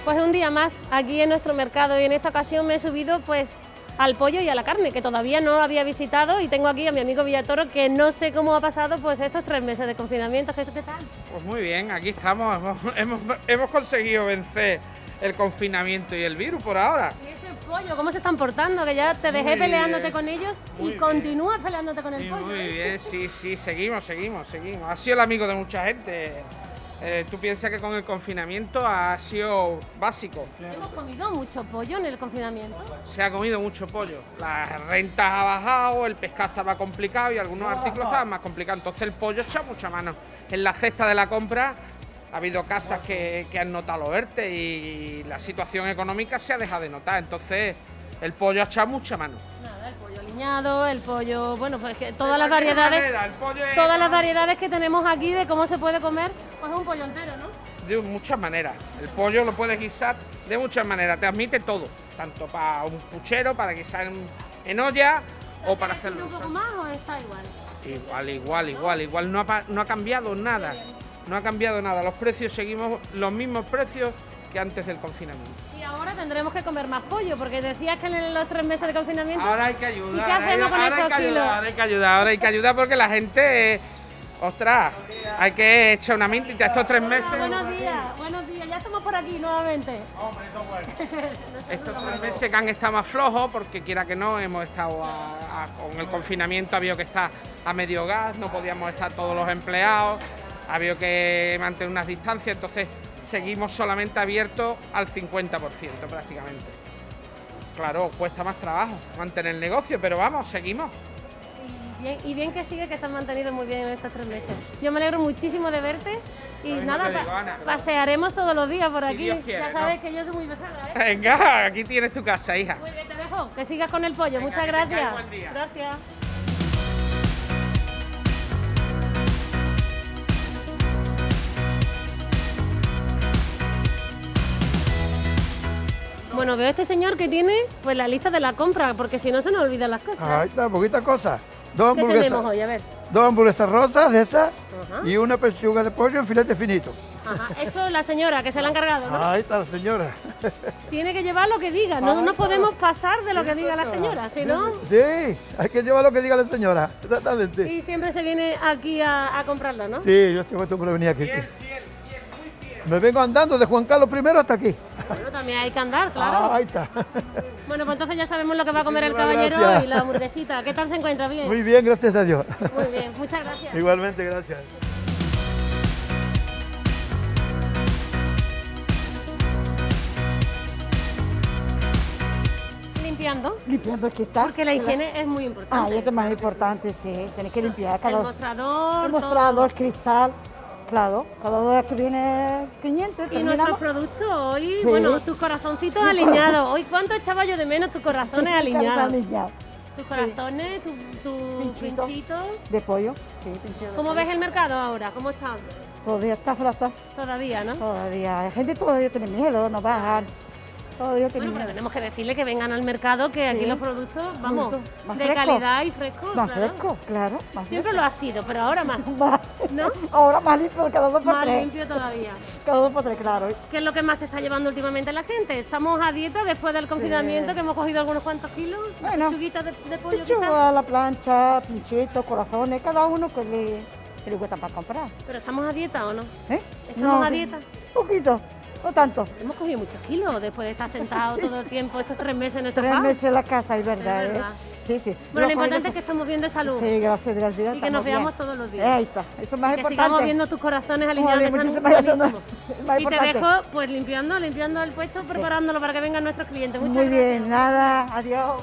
Pues un día más aquí en nuestro mercado y en esta ocasión me he subido pues al pollo y a la carne, que todavía no había visitado, y tengo aquí a mi amigo Villatoro, que no sé cómo ha pasado pues estos 3 meses de confinamiento. ¿Qué tal? Pues muy bien, aquí estamos, hemos conseguido vencer el confinamiento y el virus por ahora. ¿Y ese pollo cómo se están portando? Que ya te dejé peleándote con ellos y continúas peleándote con el pollo. Muy bien, sí, seguimos. Ha sido el amigo de mucha gente. Tú piensas que con el confinamiento ha sido básico. Hemos comido mucho pollo en el confinamiento. Se ha comido mucho pollo. Las rentas ha bajado, el pescado estaba complicado y algunos artículos estaban más complicados. Entonces el pollo echa mucha mano. En la cesta de la compra ha habido casas que han notado los ERTE y la situación económica se ha dejado de notar. Entonces el pollo ha echado mucha mano. Nada, el pollo aliñado, el pollo, bueno, pues que todas las variedades que tenemos aquí de cómo se puede comer, pues es un pollo entero, ¿no? De muchas maneras. El pollo lo puedes guisar de muchas maneras, te admite todo, tanto para un puchero, para guisar en olla o para hacerlo. ¿Un poco más o está igual? Igual, no ha cambiado nada. No ha cambiado nada, los precios seguimos los mismos precios que antes del confinamiento. Y ahora tendremos que comer más pollo, porque decías que en los 3 meses de confinamiento... Ahora hay que ayudar. ¿Y qué hacemos con estos kilos? Ahora hay que ayudar porque la gente... Ostras, hay que echar una mintita estos 3 meses. Buenos días, ya estamos por aquí nuevamente. Hombre, todo bueno. Estos 3 meses que han estado más flojos, porque quiera que no, hemos estado con el confinamiento, ha habido que estar a medio gas, no podíamos estar todos los empleados, ha habido que mantener unas distancias, entonces seguimos solamente abiertos al 50% prácticamente. Claro, cuesta más trabajo mantener el negocio, pero vamos, seguimos. Y bien que sigue, que están mantenidos muy bien en estos 3 meses. Yo me alegro muchísimo de verte y nada, pasearemos todos los días por aquí. Dios quiere, ya sabes que yo soy muy pesada, ¿eh? Venga, aquí tienes tu casa, hija. Muy bien, te dejo, que sigas con el pollo. Venga, muchas gracias. Buen día. Gracias. Bueno, veo a este señor que tiene pues la lista de la compra, porque si no se nos olvidan las cosas. Ahí está, poquitas cosas. ¿Qué tenemos hoy? A ver. 2 hamburguesas rosas de esas y una pechuga de pollo en filete finito. Ajá, eso la señora que se la ha encargado, ¿no? Ahí está la señora. Tiene que llevar lo que diga, no nos podemos pasar de lo que diga la señora, si no... Sí, hay que llevar lo que diga la señora, exactamente. Y siempre se viene aquí a comprarlo, ¿no? Sí, yo estoy acostumbrado a venir aquí. Fiel, muy fiel. Me vengo andando de Juan Carlos I hasta aquí. Bueno, también hay que andar, claro. Ahí está. Bueno, pues entonces ya sabemos lo que va a comer el Muchísimas caballero gracias. y la hamburguesita. ¿Qué tal se encuentra? ¿Bien? Muy bien, gracias a Dios. Muy bien, muchas gracias. Igualmente, gracias. ¿Limpiando? Limpiando aquí está. Porque la higiene es muy importante. Ah, es más importante, sí. Tienes que limpiar El mostrador, el mostrador, cristal. Claro, cada día que viene 500. Y nuestros productos hoy, Sí. bueno, tus corazoncitos alineados. Hoy, ¿cuánto echaba yo de menos tus corazones alineados? Tus corazones, tu pinchito. De pollo, sí, pinchito de ¿Cómo pollo. ves el mercado ahora? ¿Cómo está? Todavía está flota. Todavía, ¿no? Todavía. La gente todavía tiene miedo, no bajan. Todavía tiene Bueno, pero miedo. tenemos que decirle que vengan al mercado, que aquí Sí. los productos, vamos, Más de fresco. calidad y frescos. Más claro. fresco, claro. Más Siempre fresco. lo ha sido, pero ahora más, Más- ¿no? Ahora más limpio, cada 2 por Más 3. limpio todavía. Cada 2 por 3, claro. ¿Qué es lo que más se está llevando últimamente la gente? Estamos a dieta después del confinamiento, que hemos cogido algunos cuantos kilos, Bueno, pechuguitas de pollo quizás. Pechuga, la plancha, pinchitos, corazones, cada uno que le cuesta para comprar. ¿Pero estamos a dieta o no? ¿Eh? ¿Estamos a dieta? Poquito, no tanto. Hemos cogido muchos kilos después de estar sentados todo el tiempo, estos 3 meses en el sofá. 3 meses en la casa, es verdad. Es verdad. Sí, sí. Bueno, lo Yo importante es que estamos bien de salud. Sí, gracias, gracias. Y que estamos nos veamos bien. todos los días. Ahí está, eso es más Que importante. sigamos viendo tus corazones alineados, Joder, que están muchísimas gracias, buenísimos. más Y te importante. dejo pues limpiando el puesto, preparándolo para que vengan nuestros clientes. Muchas Muy gracias. bien, nada, adiós.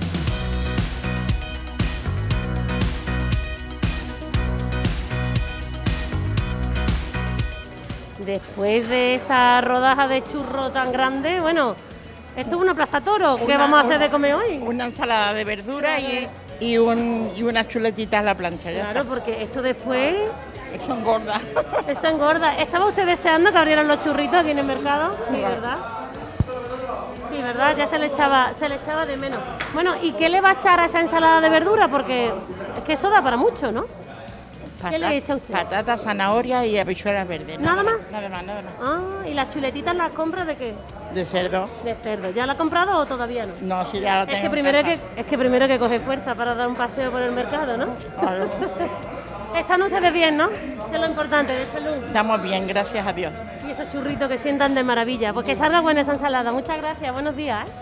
Después de esta rodaja de churro tan grande, bueno, esto es una plaza toro. ¿Qué vamos a hacer de comer hoy? Una ensalada de verdura y unas chuletitas a la plancha. Ya Claro, porque esto después, está. Eso engorda. eso engorda. ¿Estaba usted deseando que abrieran los churritos aquí en el mercado? Sí, ¿verdad? Sí, ¿verdad? Ya se le echaba de menos. Bueno, ¿y qué le va a echar a esa ensalada de verdura? Porque es que eso da para mucho, ¿no? ¿Qué le echa usted? Patata, zanahoria y habichuelas verdes. ¿Nada más? Nada más, nada más. Ah, ¿y las chuletitas las compra de qué? De cerdo. De cerdo. ¿Ya la ha comprado o todavía no? No, si ya lo tengo. Es que primero hay que coger fuerza para dar un paseo por el mercado, ¿no? Claro. Están ustedes bien, ¿no? Que es lo importante, de salud. Estamos bien, gracias a Dios. Y esos churritos que sientan de maravilla. Pues que salga buena esa ensalada. Muchas gracias, buenos días, ¿eh?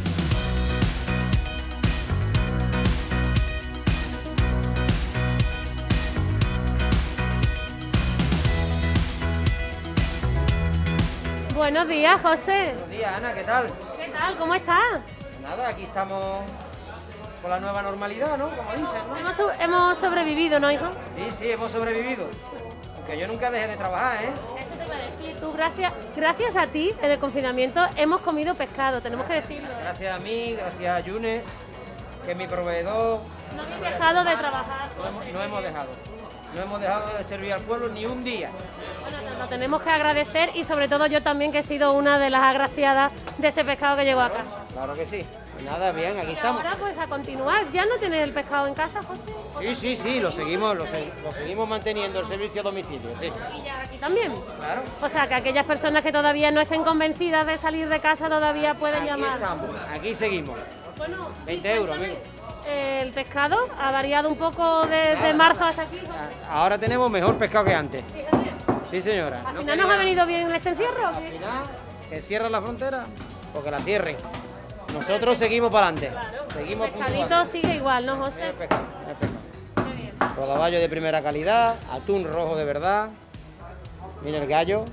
Buenos días, José. Buenos días, Ana, ¿qué tal? ¿Qué tal? ¿Cómo estás? Nada, aquí estamos con la nueva normalidad, ¿no? Como dicen, ¿no? Hemos sobrevivido, ¿no, hijo? Sí, hemos sobrevivido. Aunque yo nunca dejé de trabajar, ¿eh? Eso te iba a decir. Tú, gracias a ti, en el confinamiento, hemos comido pescado, tenemos que decirlo. Gracias a mí, gracias a Yunes, que es mi proveedor. No habéis dejado de trabajar. No hemos dejado. No hemos dejado de servir al pueblo ni un día. Bueno, lo tenemos que agradecer y sobre todo yo también, que he sido una de las agraciadas de ese pescado que llegó a casa. Claro que sí. Pues nada, bien, aquí Y estamos. ahora pues a continuar. ¿Ya no tienes el pescado en casa, José? Sí, lo seguimos manteniendo el servicio a domicilio, sí. Y ya aquí también. Claro. O sea, que aquellas personas que todavía no estén convencidas de salir de casa todavía pueden Aquí llamar. estamos, aquí seguimos. Bueno, 20 euros, amigo. El pescado ha variado un poco desde marzo hasta aquí. Ahora tenemos mejor pescado que antes. Fíjate. Sí, señora. ¿Al final nos ha venido bien este encierro? Al final, que cierran la frontera, porque la cierren. Nosotros seguimos para adelante. Seguimos El pescadito puntuales. sigue igual, ¿no, José? El pescado, el pescado. Qué bien. Rodaballo de primera calidad, atún rojo de verdad. Mira el gallo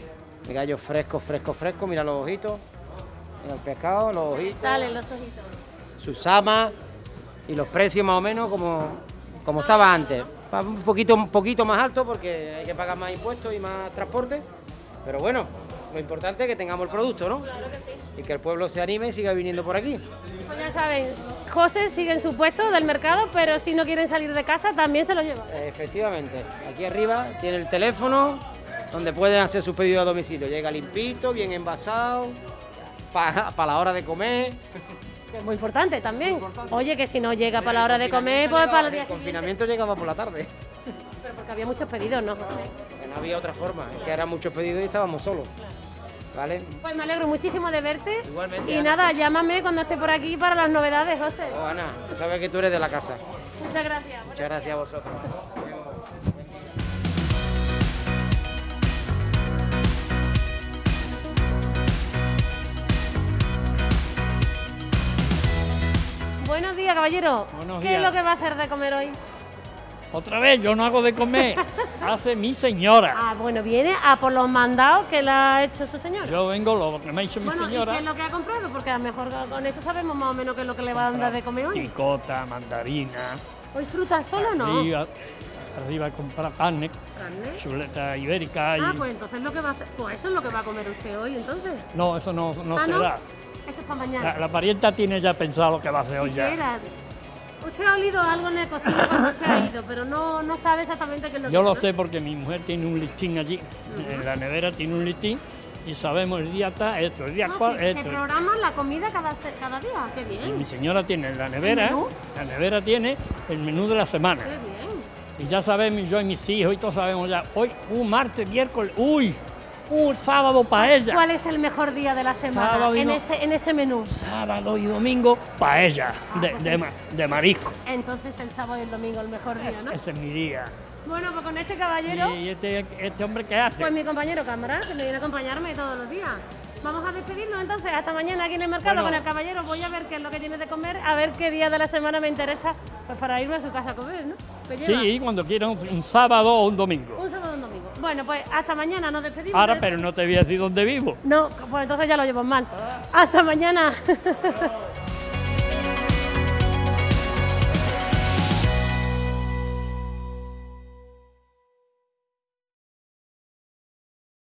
fresco, mira los ojitos. Mira el pescado, los ojitos. Salen los ojitos. Sus amas y los precios más o menos como estaba antes. Un poquito más alto porque hay que pagar más impuestos y más transporte. Pero bueno, lo importante es que tengamos el producto, ¿no? Claro que sí. Y que el pueblo se anime y siga viniendo por aquí. Pues ya saben, José sigue en su puesto del mercado, pero si no quieren salir de casa también se lo lleva. Efectivamente, aquí arriba tiene el teléfono donde pueden hacer su pedido a domicilio. Llega limpito, bien envasado, para la hora de comer. Que es muy importante también. Oye, que si no llega para la hora de comer, pues para el día El siguiente. confinamiento llegaba por la tarde. Pero porque había muchos pedidos, ¿no, José? Que no había otra forma, es que eran muchos pedidos y estábamos solos. ¿Vale? Pues me alegro muchísimo de verte. Igualmente, Y Ana. nada, llámame cuando esté por aquí para las novedades, José. Oh, Ana, tú sabes que tú eres de la casa. Muchas gracias. Muchas gracias a vosotros. Buenos días, caballero. Buenos ¿Qué es días. lo que va a hacer de comer hoy? Otra vez, yo no hago de comer, hace mi señora. Ah, bueno, viene a por los mandados que le ha hecho su señora. Yo vengo lo que me ha hecho mi Bueno, ¿y señora. qué es lo que ha comprado? Porque a lo mejor con eso sabemos más o menos qué es lo que le va a dar de comer hoy. Picota, mandarina, ¿Hoy fruta solo o no? arriba compra carne, ¿Carne? chuleta ibérica y... Ah, pues entonces lo que va a hacer... Pues eso es lo que va a comer usted hoy, entonces. No, eso no Ah, ¿no? será. Eso es para mañana. La parienta tiene ya pensado lo que va a hacer hoy ¿Qué ya. era? Usted ha olido algo en el cocina cuando se ha ido, pero no sabe exactamente qué es lo que Yo lo es, ¿no? sé porque mi mujer tiene un listín allí, en la nevera tiene un listín y sabemos el día está esto, el día Ah, cual que esto. programan la comida cada día. Qué Y bien. mi señora tiene en la nevera, menú? la nevera tiene el menú de la semana. Qué bien. Y ya sabemos, yo y mis hijos y todos sabemos ya, hoy, un martes, miércoles, un sábado paella. ¿Cuál es el mejor día de la semana Sábado y en no- ese menú? Sábado y domingo, paella pues de marisco. Entonces el sábado y el domingo el mejor día, ¿no? Ese es mi día. Bueno, pues con este caballero, ¿Y este hombre qué hace? pues mi compañero cámara, que me viene a acompañarme todos los días. Vamos a despedirnos entonces, hasta mañana aquí en el mercado Bueno. con el caballero. Voy a ver qué es lo que tiene de comer, a ver qué día de la semana me interesa, pues para irme a su casa a comer, ¿no? ¿Qué lleva? Sí, cuando quieran un sábado o un domingo. Un sábado o un domingo. Bueno, pues hasta mañana nos despedimos. Ahora, pero no te voy a decir dónde vivo. No, pues entonces ya lo llevo mal. Hasta mañana.